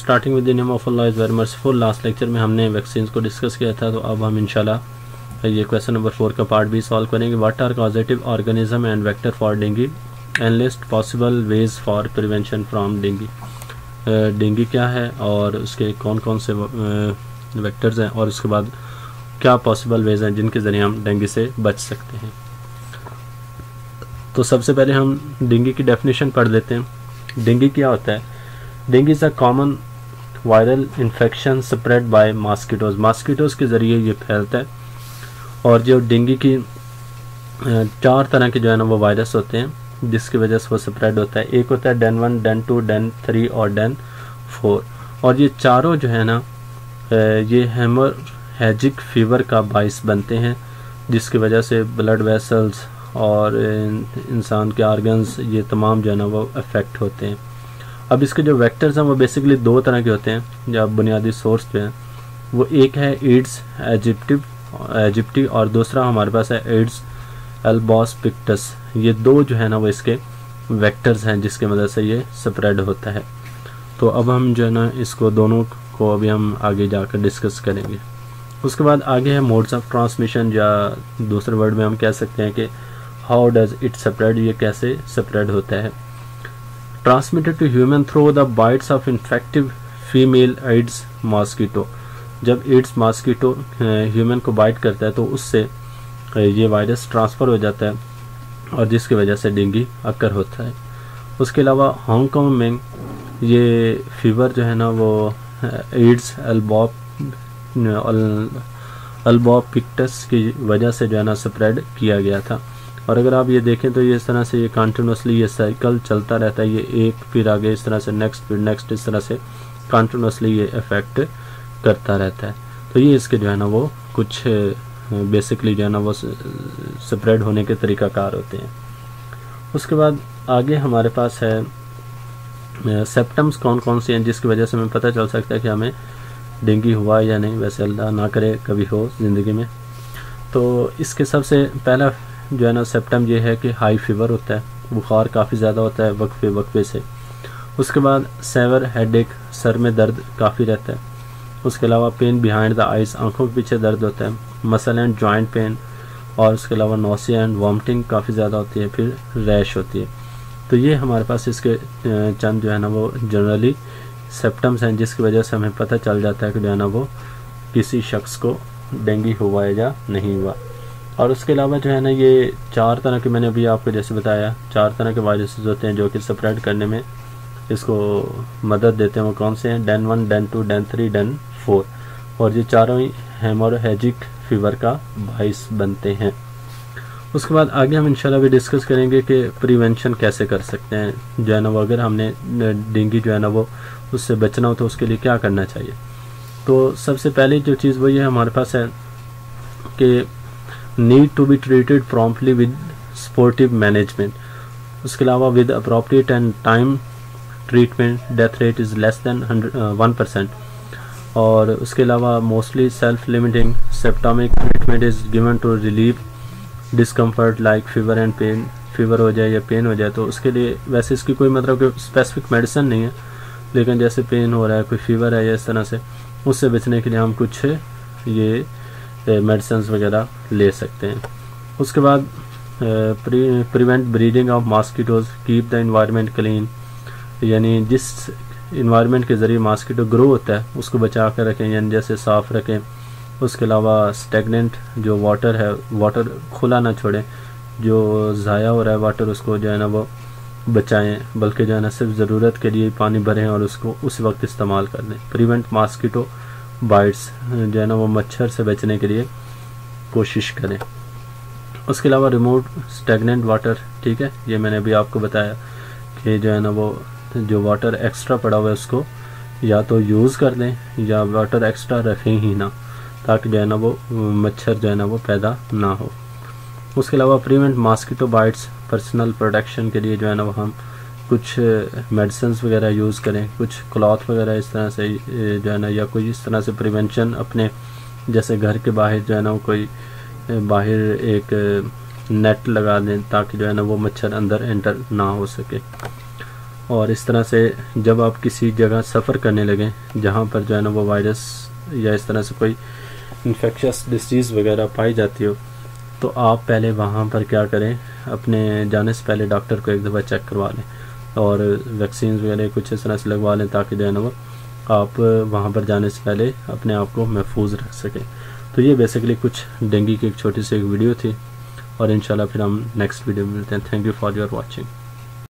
Starting with the name of Allah is very merciful. Last lecture में हमने vaccine को discuss किया था, तो अब हम इंशाल्लाह ये क्वेश्चन नंबर 4 का पार्ट भी सॉल्व करेंगे। What are causative organism and vector for dengue and list possible ways for prevention from dengue. Dengue क्या है और उसके कौन कौन से वेक्टर्स हैं, और उसके बाद क्या पॉसिबल वेज हैं जिनके ज़रिए हम डेंगू से बच सकते हैं। तो सबसे पहले हम डेंगू की डेफिनेशन पढ़ लेते हैं। डेंगू क्या होता है? Dengue is a common viral infection spread by mosquitoes. Mosquitoes के ज़रिए ये फैलता है। और जो डेंगू की 4 तरह के जो है ना वो वायरस होते हैं जिसकी वजह से वो स्प्रेड होता है। एक होता है डेन 1, डेन 2, डेन 3 और डेन 4। और ये चारों जो है ना ये हेमोरेजिक फीवर का बाइस बनते हैं, जिसकी वजह से ब्लड वेसल्स और इंसान के ऑर्गन्स ये तमाम जो है ना वो अफेक्ट होते हैं। अब इसके जो वेक्टर्स हैं वो बेसिकली 2 तरह के होते हैं जो बुनियादी सोर्स पे हैं। वो एक है एड्स एजिप्टी और दूसरा हमारे पास है एड्स एल्बोस्पिक्टस। ये 2 जो है ना वो इसके वेक्टर्स हैं जिसकी मदद से ये स्प्रेड होता है। तो अब हम जो है ना इसको दोनों को अभी हम आगे जाकर डिस्कस करेंगे। उसके बाद आगे है मोड्स ऑफ ट्रांसमिशन, या दूसरे वर्ड में हम कह सकते हैं कि हाउ डज इट स्प्रेड, ये कैसे स्प्रेड होता है। Transmitted to human through the bites of infective female Aedes mosquito. जब एड्स मॉस्किटो ह्यूमन को बाइट करता है तो उससे ये वायरस ट्रांसफ़र हो जाता है और जिसकी वजह से डेंगू अक्कर होता है। उसके अलावा हांगकांग में ये फीवर जो है ना वो एड्स एल्बोपिक्टस की वजह से जो है ना स्प्रेड किया गया था। और अगर आप ये देखें तो ये इस तरह से ये कंटिन्यूसली ये साइकिल चलता रहता है, ये एक फिर आगे इस तरह से नेक्स्ट फिर नेक्स्ट, इस तरह से कंटिन्यूसली ये इफेक्ट करता रहता है। तो ये इसके जो है ना वो कुछ बेसिकली जो है ना वो स्प्रेड होने के तरीक़ाकार होते हैं। उसके बाद आगे हमारे पास है सिम्पटम्स कौन कौन से हैं जिसकी वजह से हमें पता चल सकता है कि हमें डेंगू हुआ या नहीं। वैसे अल्लाह ना करे कभी हो ज़िंदगी में। तो इसके सबसे पहला जो है ना सिम्पटम ये है कि हाई फीवर होता है, बुखार काफ़ी ज़्यादा होता है वक्फे से। उसके बाद सेवर हेडेक, सर में दर्द काफ़ी रहता है। उसके अलावा पेन बिहाइंड द आइज़, आंखों के पीछे दर्द होता है। मसल एंड जॉइंट पेन, और उसके अलावा नोसिया एंड वॉमिटिंग काफ़ी ज़्यादा होती है। फिर रैश होती है। तो ये हमारे पास इसके चंद जो है ना वो जनरली सिम्पटम्स हैं जिसकी वजह से हमें पता चल जाता है कि जो है ना वो किसी शख्स को डेंगू हुआ है या नहीं हुआ। और उसके अलावा जो है ना ये 4 तरह के, मैंने अभी आपको जैसे बताया 4 तरह के वायरसेस होते हैं जो कि स्प्रेड करने में इसको मदद देते हैं। वो कौन से हैं? DEN 1, DEN 2, DEN 3, DEN 4। और ये चारों ही हेमोरेजिक फीवर का बाइस बनते हैं। उसके बाद आगे हम इंशाल्लाह भी डिस्कस करेंगे कि प्रिवेंशन कैसे कर सकते हैं जो है ना वो, अगर हमने डेंगू जो है ना वो उससे बचना हो तो उसके लिए क्या करना चाहिए। तो सबसे पहले जो चीज़ वो ये हमारे पास है कि need to be treated promptly with supportive management. उसके अलावा with appropriate and time treatment death rate is less than 1%। और उसके अलावा mostly self limiting symptomatic treatment is given to relieve discomfort like fever and pain. Fever हो जाए या pen हो जाए तो उसके लिए वैसे इसकी कोई मतलब कोई स्पेसिफिक मेडिसिन नहीं है, लेकिन जैसे पेन हो रहा है, कोई फीवर है या इस तरह से, उससे बचने के लिए हम कुछ ये मेडिसिन वगैरह ले सकते हैं। उसके बाद prevent breeding of mosquitoes, keep the environment clean, यानी जिस इन्वायरमेंट के ज़रिए मॉस्किटो ग्रो होता है उसको बचा कर रखें, यानी जैसे साफ़ रखें। उसके अलावा स्टेगनेंट जो वाटर है, वाटर खुला ना छोड़ें, जो ज़ाया हो रहा है वाटर उसको जो है ना वो बचाएं, बल्कि जो है ना सिर्फ ज़रूरत के लिए पानी भरें और उसको उस वक्त इस्तेमाल कर लें। प्रिवेंट मॉस्किटो बाइट्स, जो है ना वो मच्छर से बचने के लिए कोशिश करें। उसके अलावा रिमूव स्टेगनेंट वाटर, ठीक है, ये मैंने अभी आपको बताया कि जो है ना वो जो वाटर एक्स्ट्रा पड़ा हुआ है उसको या तो यूज़ कर लें या वाटर एक्स्ट्रा रखें ही ना, ताकि जो है ना वो मच्छर जो है ना वो पैदा ना हो। उसके अलावा prevent mosquito bites, personal protection के लिए जो है ना वो हम कुछ मेडिसिन वगैरह यूज़ करें, कुछ क्लॉथ वगैरह इस तरह से जो है ना, या कोई इस तरह से प्रिवेंशन अपने जैसे घर के बाहर जो है ना वो कोई बाहर एक नेट लगा दें ताकि जो है ना वो मच्छर अंदर एंटर ना हो सके। और इस तरह से जब आप किसी जगह सफ़र करने लगें जहाँ पर जो है ना वो वायरस या इस तरह से कोई इन्फेक्शस डिसीज़ वगैरह पाई जाती हो, तो आप पहले वहाँ पर क्या करें, अपने जाने से पहले डॉक्टर को एक दफ़ा चेक करवा लें और वैक्सीन वगैरह कुछ इस तरह से लगवा लें, ताकि जो है ना वो आप वहाँ पर जाने से पहले अपने आप को महफूज रख सकें। तो ये बेसिकली कुछ डेंगू की एक छोटी सी एक वीडियो थी, और इंशाल्लाह फिर हम नेक्स्ट वीडियो में मिलते हैं। Thank you for your watching.